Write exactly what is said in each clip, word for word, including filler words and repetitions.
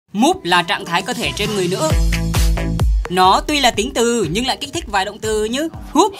Múp là trạng thái cơ thể trên người nữ. Nó tuy là tính từ nhưng lại kích thích vài động từ như húp.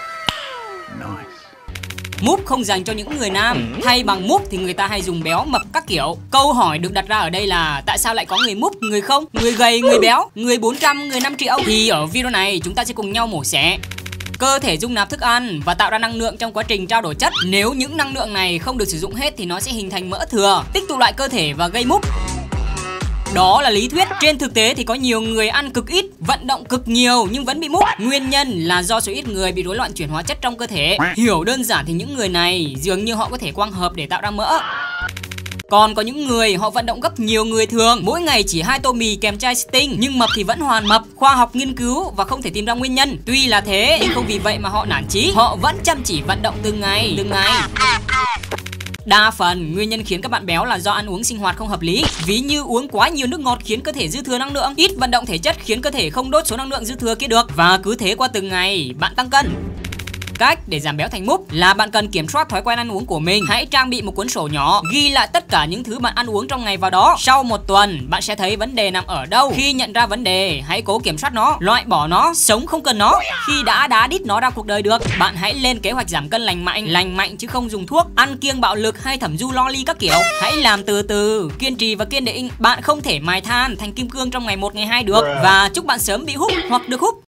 Múp không dành cho những người nam. Thay bằng múp thì người ta hay dùng béo, mập các kiểu. Câu hỏi được đặt ra ở đây là tại sao lại có người múp, người không, người gầy, người béo, người bốn trăm, người năm triệu. Thì ở video này chúng ta sẽ cùng nhau mổ xẻ. Cơ thể dung nạp thức ăn và tạo ra năng lượng trong quá trình trao đổi chất. Nếu những năng lượng này không được sử dụng hết thì nó sẽ hình thành mỡ thừa, tích tụ lại cơ thể và gây múp. Đó là lý thuyết. Trên thực tế thì có nhiều người ăn cực ít, vận động cực nhiều nhưng vẫn bị múp. Nguyên nhân là do số ít người bị rối loạn chuyển hóa chất trong cơ thể. Hiểu đơn giản thì những người này dường như họ có thể quang hợp để tạo ra mỡ. Còn có những người họ vận động gấp nhiều người thường, mỗi ngày chỉ hai tô mì kèm chai Sting nhưng mập thì vẫn hoàn mập. Khoa học nghiên cứu và không thể tìm ra nguyên nhân. Tuy là thế nhưng không vì vậy mà họ nản chí. Họ vẫn chăm chỉ vận động từng ngày, từng ngày. Đa phần nguyên nhân khiến các bạn béo là do ăn uống sinh hoạt không hợp lý. Ví như uống quá nhiều nước ngọt khiến cơ thể dư thừa năng lượng, ít vận động thể chất khiến cơ thể không đốt số năng lượng dư thừa kia được. Và cứ thế qua từng ngày bạn tăng cân. Cách để giảm béo thành múp là bạn cần kiểm soát thói quen ăn uống của mình. Hãy trang bị một cuốn sổ nhỏ, ghi lại tất cả những thứ bạn ăn uống trong ngày vào đó. Sau một tuần, bạn sẽ thấy vấn đề nằm ở đâu. Khi nhận ra vấn đề, hãy cố kiểm soát nó, loại bỏ nó, sống không cần nó. Khi đã đá đít nó ra cuộc đời được, bạn hãy lên kế hoạch giảm cân lành mạnh, lành mạnh chứ không dùng thuốc, ăn kiêng bạo lực hay thẩm du lo ly các kiểu. Hãy làm từ từ, kiên trì và kiên định. Bạn không thể mài than thành kim cương trong ngày một ngày hai được. Và chúc bạn sớm bị húp hoặc được húp.